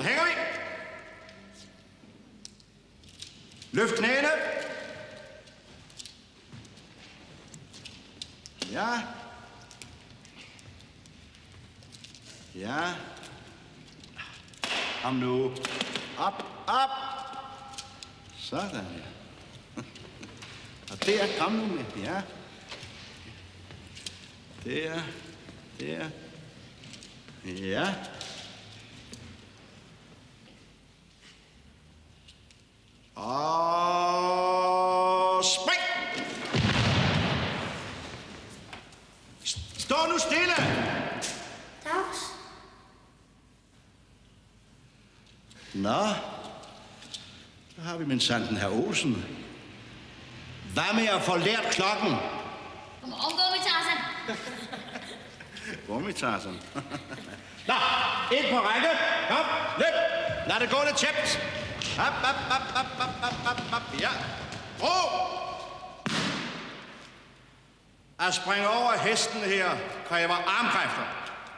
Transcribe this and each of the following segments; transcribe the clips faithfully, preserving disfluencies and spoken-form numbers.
hænger vi. Løft knæene. Ja. Ja. Kom nu. Op, op. Sådan, ja. Og der, kom nu med. Ja. Der, der. Ja. Og spring! Stå nu stille! Dags. Nå, så har vi min sanden herr Olsen. Hvad med at få lært klokken? Godmorgen, Gummi-Tarzan. Gummi-Tarzan. Nå, ind på række. Kom, løb. Lad det gå lidt tjept. Op, op, op, op, op, op, op, op. Ja. Ro! At springe over hesten her kræver armkræfter.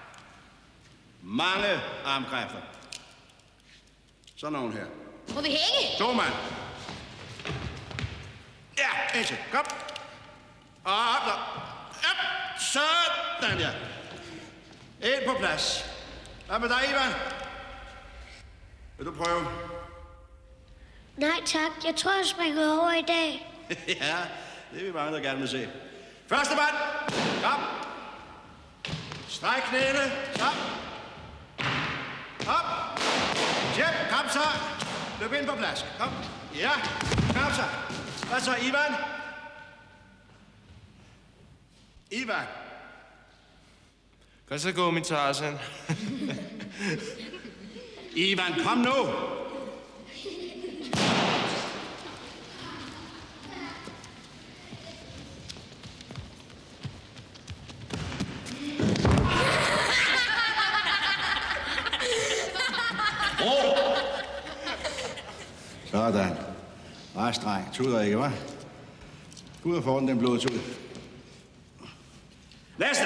Mange armkræfter. Sådan nogen her. Må vi hænge? To mand. Ja, indtil. Kom. Og op der. Op. Sådan, ja. Ind på plads. Hvad med dig, Ivan? Vil du prøve? Nej tak, jeg tror, jeg springer over i dag. Ja, det er vi mange, der gerne vil se. Første mand. Kom. Stræk knæene. Så. Op. Tjep, kom så. Løb ind på plads. Kom. Ja, kom så. Hvad så, Ivan? Ivan. Hvad så, Gummi-Tarzan? Ivan, kom nu. Sådan. Rest, dreng. Tuder ikke, hva'? Gå ud og få den, den blod tud. Næste!